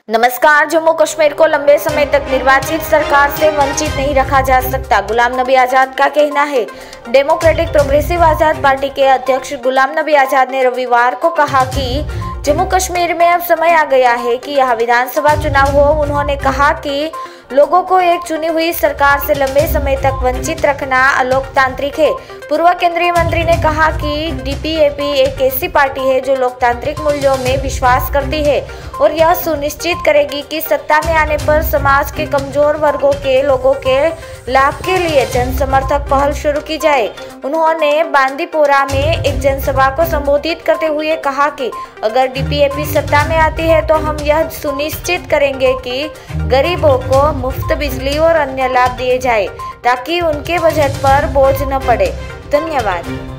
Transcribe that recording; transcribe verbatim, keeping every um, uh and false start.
नमस्कार। जम्मू कश्मीर को लंबे समय तक निर्वाचित सरकार से वंचित नहीं रखा जा सकता, गुलाम नबी आजाद का कहना है। डेमोक्रेटिक प्रोग्रेसिव आजाद पार्टी के अध्यक्ष गुलाम नबी आजाद ने रविवार को कहा कि जम्मू कश्मीर में अब समय आ गया है कि यह विधानसभा चुनाव हो। उन्होंने कहा कि लोगों को एक चुनी हुई सरकार से लंबे समय तक वंचित रखना अलोकतांत्रिक है। पूर्व केंद्रीय मंत्री ने कहा कि डीपीएपी एक ऐसी पार्टी है जो लोकतांत्रिक मूल्यों में विश्वास करती है और यह सुनिश्चित करेगी कि सत्ता में आने पर समाज के कमजोर वर्गों के लोगों के लाभ के लिए जनसमर्थक पहल शुरू की जाए। उन्होंने बांदीपोरा में एक जनसभा को संबोधित करते हुए कहा कि अगर डीपीएपी सत्ता में आती है तो हम यह सुनिश्चित करेंगे कि गरीबों को मुफ्त बिजली और अन्य लाभ दिए जाए ताकि उनके बजट पर बोझ न पड़े। धन्यवाद।